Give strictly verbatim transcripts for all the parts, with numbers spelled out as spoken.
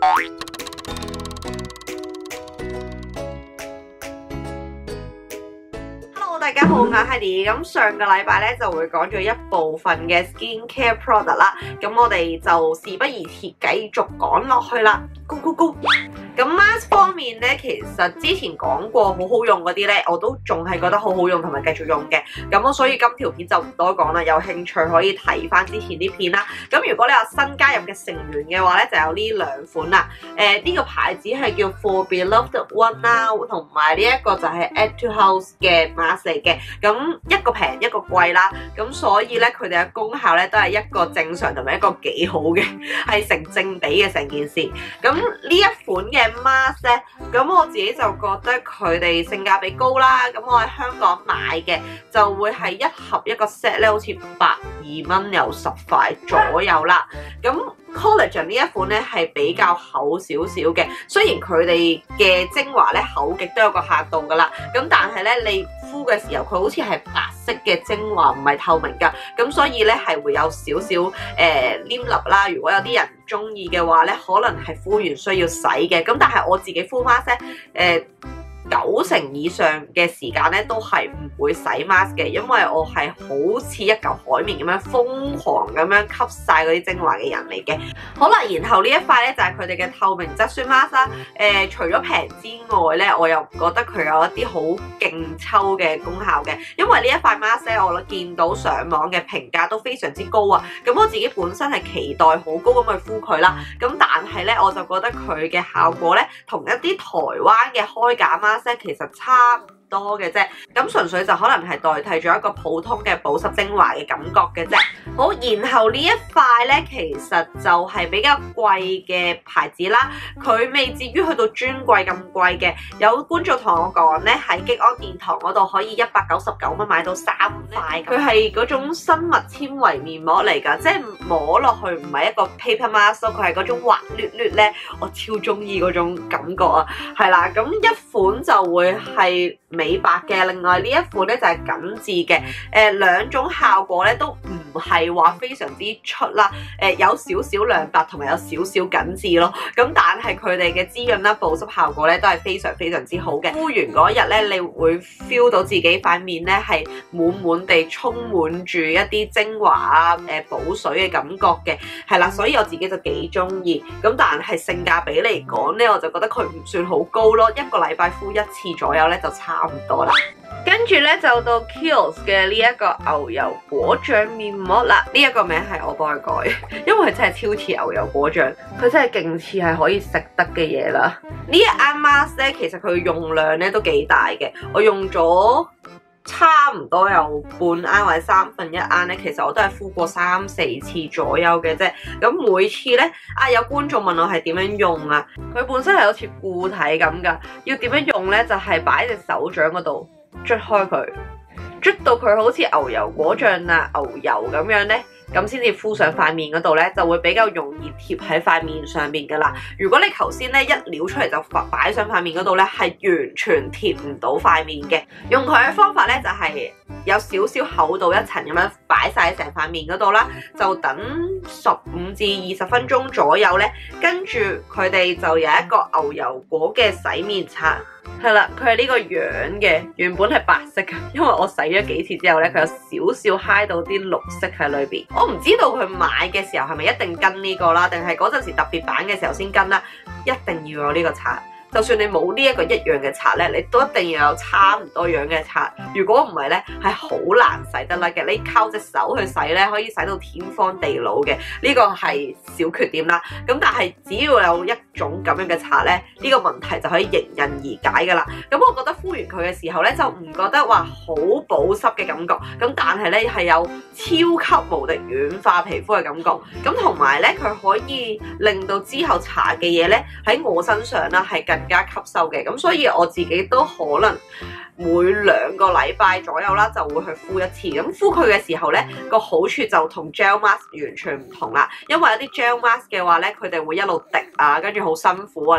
大家好，我係 Heidi。咁上個禮拜咧就會講咗一部分嘅 skincare product 啦，咁我哋就事不宜遲，繼續講落去啦。Go go go！咁 mask 方面咧，其實之前講過好好用嗰啲咧，我都仲係覺得好好用同埋繼續用嘅。咁我所以今條片就唔多講啦，有興趣可以睇翻之前啲片啦。咁如果你有新加入嘅成員嘅話咧，就有呢兩款啦。誒、呃、呢、這個牌子係叫 For Beloved One 啦，同埋呢一個就係 Etude House 嘅 mask 嚟嘅。咁一個平一個貴啦，咁所以咧佢哋嘅功效咧都係一個正常同埋一個幾好嘅，係成正比嘅成件事。咁呢一款嘅 mask 咧，咁我自己就覺得佢哋性價比高啦。咁我喺香港買嘅就會係一盒一個 set 咧，好似百二蚊有十塊左右啦。咁 Collagen 呢一款咧係比較厚少少嘅，雖然佢哋嘅精華咧厚極都有個限度噶啦，咁但係咧你敷嘅時候佢好似係白色嘅精華，唔係透明噶，咁所以咧係會有少少誒黏粒啦。如果有啲人唔中意嘅話咧，可能係敷完需要洗嘅。咁但係我自己敷 mask 咧，誒、呃。九成以上嘅時間咧都係唔會洗 mask 嘅，因為我係好似一嚿海綿咁樣瘋狂咁樣吸晒嗰啲精華嘅人嚟嘅。好啦，然後呢一塊咧就係佢哋嘅透明質酸 mask 啦。誒、呃，除咗平之外咧，我又唔覺得佢有一啲好勁抽嘅功效嘅，因為呢一塊 mask 咧，我見到上網嘅評價都非常之高啊。咁我自己本身係期待好高咁去敷佢啦，咁但係咧我就覺得佢嘅效果咧同一啲台灣嘅開架 mask其實差唔多嘅啫，咁純粹就可能係代替咗一個普通嘅保濕精華嘅感覺嘅啫。好，然後呢一塊咧，其實就係比較貴嘅牌子啦，佢未至於去到專櫃咁貴嘅。有觀眾同我講咧，喺激安殿堂嗰度可以一百九十九蚊買到三塊，佢係嗰種生物纖維面膜嚟㗎，即係摸落去唔係一個 paper mask，佢係嗰種滑捋捋咧，我超中意嗰種感覺啊，係啦，咁一款就會係美白嘅，另外呢一款咧就係緊緻嘅，誒、呃、兩種效果咧都唔係話非常之出啦，誒、呃、有少少亮白同埋有少少緊緻咯，咁但係佢哋嘅滋潤啦、保濕效果咧都係非常非常之好嘅。敷完嗰日咧，你會 feel 到自己塊面咧係滿滿地充滿住一啲精華啊、誒、呃、補水嘅感覺嘅，係啦，所以我自己就幾中意。咁但係性價比嚟講咧，我就覺得佢唔算好高咯，一個禮拜敷一次左右咧就差唔多啦。跟住咧就到 Kiehl's 嘅呢一個牛油果醬面膜啦，呢、這、一個名係我幫佢改，因為佢真係超似牛油果醬，佢真係勁似係可以食得嘅嘢啦。呢一啱 mask 咧，其實佢用量咧都幾大嘅，我用咗差唔多有半盎或者三分一盎咧，其實我都係敷過三四次左右嘅啫。咁每次咧，啊有觀眾問我係點樣用啊？佢本身係好似固體咁噶，要點樣用咧？就係擺喺隻手掌嗰度捽開佢，捽到佢好似牛油果醬啊、牛油咁樣咧，咁先至敷上塊面嗰度咧，就會比較容易貼喺塊面上面噶啦。如果你頭先咧一撩出嚟就擺上塊面嗰度咧，係完全貼唔到塊面嘅。用佢嘅方法咧就係有少少厚度一層咁樣擺晒成塊面嗰度啦，就等十五至二十分鐘左右咧，跟住佢哋就有一個牛油果嘅洗面刷。係啦，佢係呢個樣嘅，原本係白色嘅，因為我洗咗幾次之後咧，佢有少少揩到啲綠色喺裏邊。我唔知道佢買嘅時候係咪一定跟呢個啦，定係嗰陣時特別版嘅時候先跟啦，一定要有呢個刷。就算你冇呢一個一樣嘅刷咧，你都一定要有差唔多樣嘅刷。如果唔係咧，係好難洗得甩嘅。你靠隻手去洗咧，可以洗到天荒地老嘅。呢個係小缺點啦。咁但係只要有一種咁樣嘅刷咧，呢個問題就可以迎刃而解噶啦。咁我覺得敷完佢嘅時候咧，就唔覺得話好保濕嘅感覺。咁但係咧係有超級無敵軟化皮膚嘅感覺。咁同埋咧，佢可以令到之後搽嘅嘢咧喺我身上啦係更加吸收嘅，咁所以我自己都可能每兩個禮拜左右啦，就會去敷一次。咁敷佢嘅時候咧，個好處就同 gel mask 完全唔同啦。因為有啲 gel mask 嘅話咧，佢哋會一路滴啊，跟住好辛苦啊，你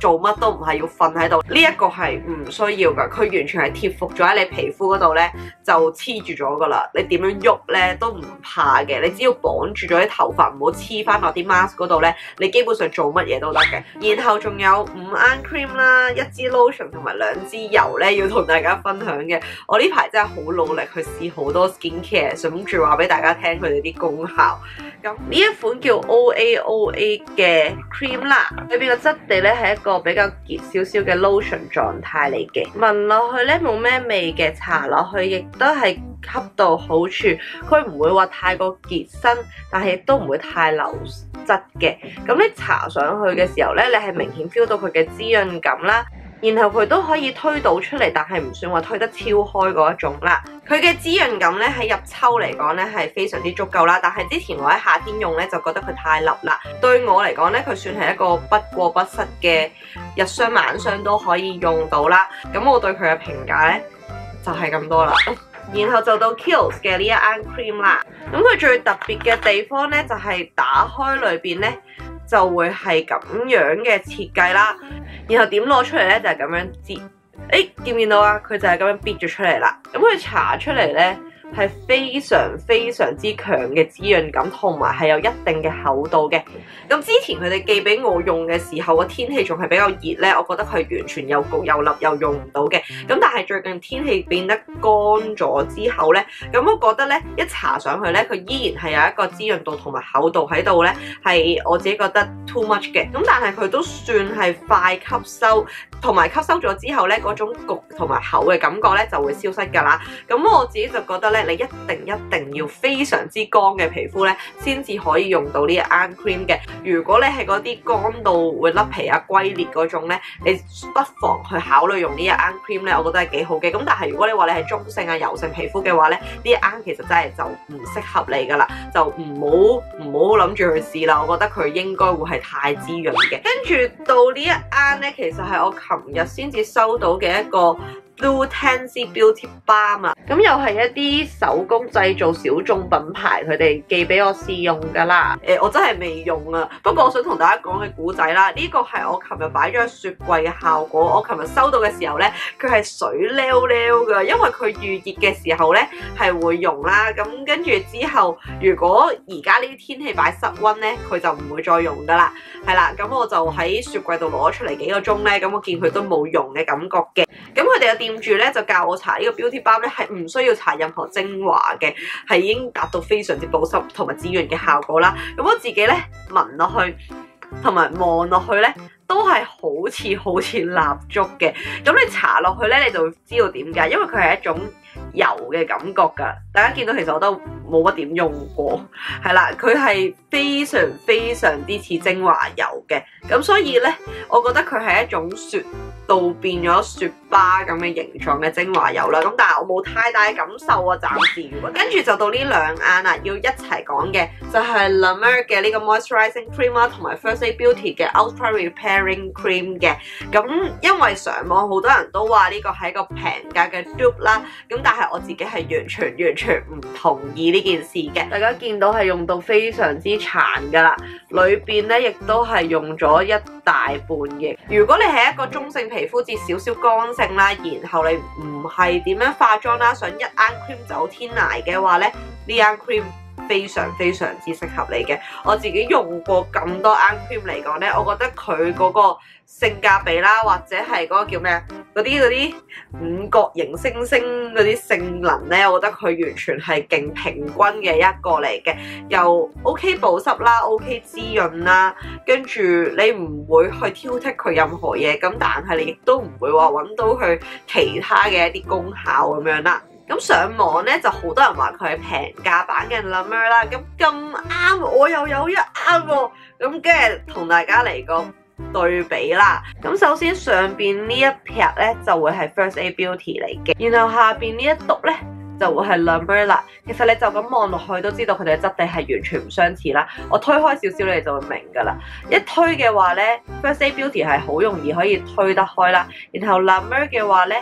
做乜都唔係要瞓喺度，呢一個係唔需要噶，佢完全係貼服咗喺你皮膚嗰度咧就黐住咗噶啦，你點樣喐咧都唔怕嘅，你只要綁住咗啲頭髮唔好黐翻落啲 mask 嗰度咧，你基本上做乜嘢都得嘅。然後仲有五盎 cream 啦，一支 lotion 同埋兩支油咧要同大家分享嘅。我呢排真係好努力去試好多 skincare， 諗住話俾大家聽佢哋啲功效。咁呢一款叫 O A O A 嘅 cream 啦，裏邊嘅質地咧係一個比較結少少嘅 lotion 狀態嚟嘅，聞落去咧冇咩味嘅，搽落去亦都係恰到好處，佢唔會話太過結身，但係亦都唔會太流質嘅。咁你搽上去嘅時候咧，你係明顯 feel 到佢嘅滋潤感啦。然後佢都可以推到出嚟，但係唔算話推得超開嗰一種啦。佢嘅滋潤感咧喺入秋嚟講咧係非常之足夠啦。但係之前我喺夏天用咧就覺得佢太笠啦。對我嚟講咧，佢算係一個不過不失嘅日霜晚霜都可以用到啦。咁我對佢嘅評價咧就係咁多啦。然後就到 Kiehl's 嘅呢一盎 cream 啦。咁佢最特別嘅地方咧就係打開裏邊咧就會係咁樣嘅設計啦。然後點攞出嚟咧就係咁樣擠，誒見唔見到啊？佢就係咁樣逼咗出嚟啦。咁佢搽出嚟咧係非常非常之強嘅滋潤感，同埋係有一定嘅厚度嘅。咁之前佢哋寄俾我用嘅時候，個天氣仲係比較熱咧，我覺得佢完全又焗又笠又用唔到嘅。咁但係最近天氣變得乾咗之後咧，咁我覺得咧一搽上去咧，佢依然係有一個滋潤度同埋厚度喺度咧，係我自己覺得 too much 嘅。咁但係佢都算係快吸收，同埋吸收咗之後咧，嗰種焗同埋厚嘅感覺咧就會消失㗎啦。咁我自己就覺得咧，你一定一定要非常之乾嘅皮膚咧，先至可以用到呢一盎 cream 嘅。如果你係嗰啲乾到會甩皮啊、龜裂嗰種咧，你不妨去考慮用呢一盎 cream 咧，我覺得係幾好嘅。咁但係如果你話你係中性啊、油性皮膚嘅話咧，呢一盎其實真係就唔適合你㗎啦，就唔好唔好諗住去試啦。我覺得佢應該會係太滋潤嘅。跟住到呢一盎咧，其實係我琴日先至收到嘅一個Blue Tansy Beauty Balm 啊，咁又係一啲手工製造小眾品牌，佢哋寄俾我試用噶啦。誒、呃，我真係未用啊，不過我想同大家講嘅古仔啦，呢、這個係我琴日擺咗喺雪櫃嘅效果。我琴日收到嘅時候咧，佢係水溜溜噶，因為佢預熱嘅時候咧係會溶啦。咁跟住之後，如果而家呢啲天氣擺室溫咧，佢就唔會再溶噶啦。係啦，咁我就喺雪櫃度攞出嚟幾個鐘咧，咁我見佢都冇溶嘅感覺嘅。咁佢哋嘅店主咧就教我搽呢個 Beauty Balm 咧係唔需要搽任何精華嘅，係已經達到非常之保濕同埋滋潤嘅效果啦。咁我自己咧聞落去同埋望落去咧都係好似好似蠟燭嘅。咁你搽落去咧你就會知道點解，因為佢係一種油嘅感覺㗎。大家見到其實我都冇乜點用過，係啦，佢係非常非常之似精華油嘅。咁所以咧，我覺得佢係一種雪到變咗雪巴咁嘅形狀嘅精華油啦。咁但係我冇太大嘅感受啊，暫時。跟住就到呢兩盎啦，要一齊講嘅就係 La Mer 嘅呢個 Moisturizing Cream 啦，同埋 First Aid Beauty 嘅 Ultra Repairing Cream 嘅。咁因為上網好多人都話呢個係一個平價嘅 dupe 啦，咁但係我自己係完全完全唔同意呢件事嘅。大家見到係用到非常之殘噶啦，裏邊咧亦都係用咗一大半嘅。如果你係一個中性皮膚至少少乾性啦，然後你唔係點樣化妝啦，想一盎 cream 走天涯嘅話咧，呢盎 cream 非常非常之適合你嘅。我自己用過咁多盎 cream 嚟講咧，我覺得佢嗰個性價比啦，或者係嗰個叫咩啊，嗰啲嗰啲五角形星星嗰啲性能咧，我覺得佢完全係勁平均嘅一個嚟嘅，又 OK 保濕啦 ，OK 滋潤啦，跟住你唔會去挑剔佢任何嘢，咁但係你亦都唔會話揾到佢其他嘅一啲功效咁樣啦。咁上網咧就好多人話佢係平價版嘅 La Mer 啦，咁咁啱我又有一盎喎，咁跟住同大家嚟個對比啦。咁首先上邊呢一撇咧就會係 First Aid Beauty 嚟嘅，然後下邊呢一篤咧就會係 La Mer 啦。其實你就咁望落去都知道佢哋嘅質地係完全唔相似啦。我推開少少你哋就會明㗎啦。一推嘅話咧 First Aid Beauty 係好容易可以推得開啦，然後 La Mer 嘅話咧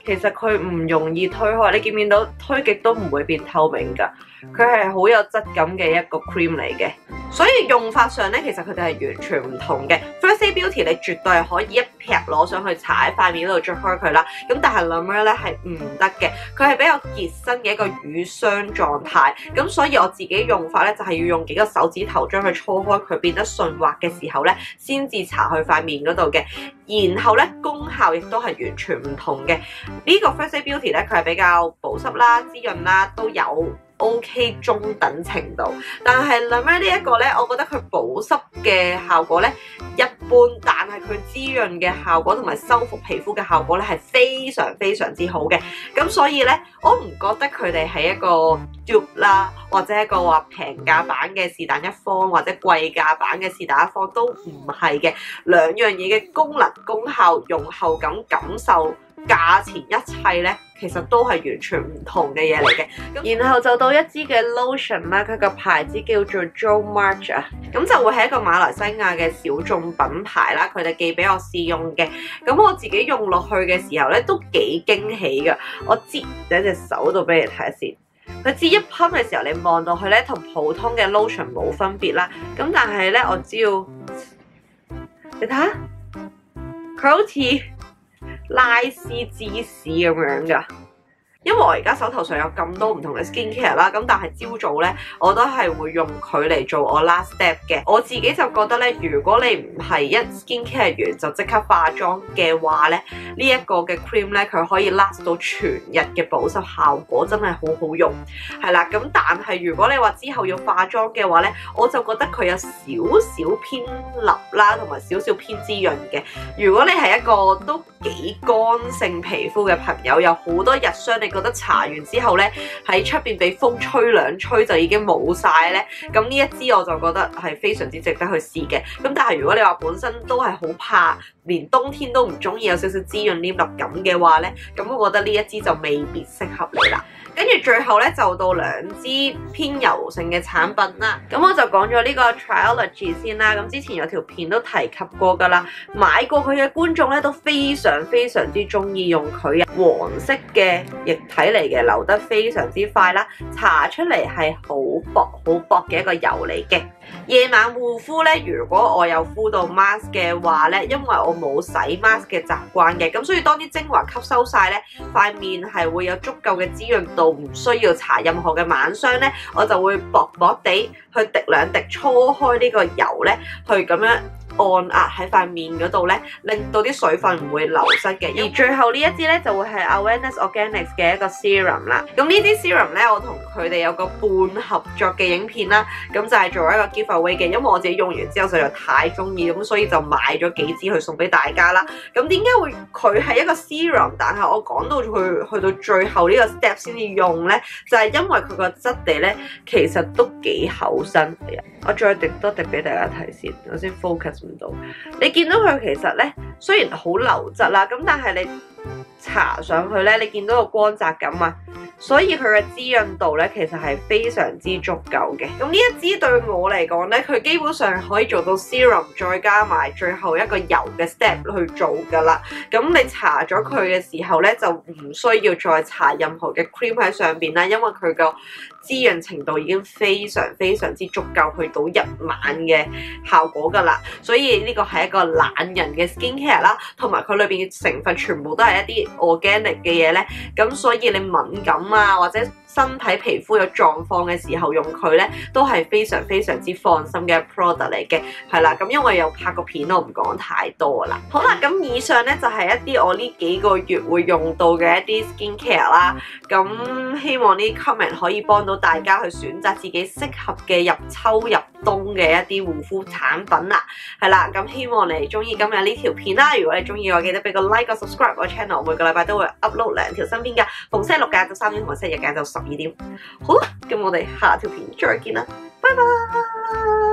其實佢唔容易推開，你見唔見到推極都唔會變透明㗎？佢係好有質感嘅一個 cream 嚟嘅，所以用法上咧，其實佢哋係完全唔同嘅。First Aid Beauty 你絕對係可以一劈攞上去搽喺塊面嗰度捽開佢啦，咁但係 La Mer 咧係唔得嘅，佢係比較結身嘅一個乳霜狀態，咁所以我自己用法咧就係要用幾個手指頭將佢搓開佢變得順滑嘅時候咧，先至搽去塊面嗰度嘅。然後咧功效亦都係完全唔同嘅。呢個 First Aid Beauty 咧佢係比較保濕啦、滋潤啦都有。OK 中等程度，但係 La Mer 呢一個咧，我覺得佢保濕嘅效果咧一般，但係佢滋潤嘅效果同埋修復皮膚嘅效果咧係非常非常之好嘅。咁所以咧，我唔覺得佢哋係一個 dupe 啦，或者一個話平價版嘅是但一方，或者貴價版嘅是但一方都唔係嘅。兩樣嘢嘅功能、功效、用後感、感受、價錢一切咧，其實都係完全唔同嘅嘢嚟嘅。咁然後就到一支嘅 lotion 啦，佢個牌子叫做 Jo March 啊，咁就會係一個馬來西亞嘅小眾品牌啦。佢哋寄俾我試用嘅，咁我自己用落去嘅時候咧都幾驚喜㗎。我擠喺隻手度俾你睇下先。佢支一噴嘅時候，你望到佢咧同普通嘅 lotion 冇分別啦。咁但係咧，我只要你睇下，佢好似拉絲芝士咁樣㗎。因為我而家手頭上有咁多唔同嘅 skincare 啦，咁但係朝早咧我都係會用佢嚟做我 last step 嘅。我自己就覺得咧，如果你唔係一 skincare 完就即刻化妝嘅話咧，呢一個嘅 cream 咧佢可以 last 到全日嘅保濕效果，真係好好用。係啦，咁但係如果你話之後要化妝嘅話咧，我就覺得佢有少少偏立啦，同埋少少偏滋潤嘅。如果你係一個都幾乾性皮膚嘅朋友，有好多日霜你覺得搽完之後咧喺出邊俾風吹兩吹就已經冇晒咧，咁呢一支我就覺得係非常之值得去試嘅。咁但係如果你話本身都係好怕，連冬天都唔中意有少少滋潤黏立感嘅話咧，咁我覺得呢一支就未必適合你啦。跟住最後咧就到兩支偏油性嘅產品啦，咁我就講咗呢個 Triology 先啦。咁之前有條片都提及過噶啦，買過佢嘅觀眾咧都非常非常之中意用佢啊，黃色嘅液體嚟嘅，流得非常之快啦，搽出嚟係好薄好薄嘅一個油嚟嘅。夜晚護膚咧，如果我有敷到 mask 嘅話咧，因為我冇洗 mask 嘅習慣嘅，咁所以當啲精華吸收晒咧，塊面係會有足夠嘅滋潤度，唔需要搽任何嘅晚霜咧，我就會薄薄地去滴兩滴搓開呢個油咧，去咁樣按壓喺塊面嗰度咧，令到啲水分唔會流失嘅。而最後呢一支咧就會係 Awareness Organics 嘅一個 serum 啦。咁呢啲 serum 咧，我同佢哋有個半合作嘅影片啦，咁就係做一個 giveaway 嘅。因為我自己用完之後實在太中意，咁所以就買咗幾支去送俾大家啦。咁點解會佢係一個 serum， 但係我講到佢去到最後呢個 step 先至用咧，就係因為佢個質地咧其實都幾厚身。我再滴多滴俾大家睇先，我先 focus 唔到。你見到佢其實咧，雖然好流質啦，咁但係你搽上去咧，你見到個光澤感啊，所以佢嘅滋潤度咧其實係非常之足夠嘅。咁呢一支對我嚟講咧，佢基本上可以做到 serum 再加埋最後一個油嘅 step 去做噶啦。咁你搽咗佢嘅時候咧，就唔需要再搽任何嘅 cream 喺上邊啦，因為佢個滋潤程度已經非常非常之足夠去到一晚嘅效果噶啦。所以呢個係一個懶人嘅 skincare 啦，同埋佢裏邊嘅成分全部都係一啲 organic 嘅嘢咧，咁所以你敏感啊或者身體皮膚有狀況嘅時候用佢咧，都係非常非常之放心嘅 product 嚟嘅，係啦。咁因為有拍過片，我唔講太多啦。好啦，咁以上咧就係一啲我呢幾個月會用到嘅一啲 skincare 啦。咁希望呢啲 comment 可以幫到大家去選擇自己適合嘅入秋入冬嘅一啲護膚產品啦。係啦，咁希望你中意今日呢條片啦。如果你中意我，記得俾個 like 個 subscribe 我 channel， 每個禮拜都會 upload 兩條新片㗎。逢星期六晏晝三點同埋星期日晏晝十二點。好啦，咁我哋下條片再見啦，拜拜。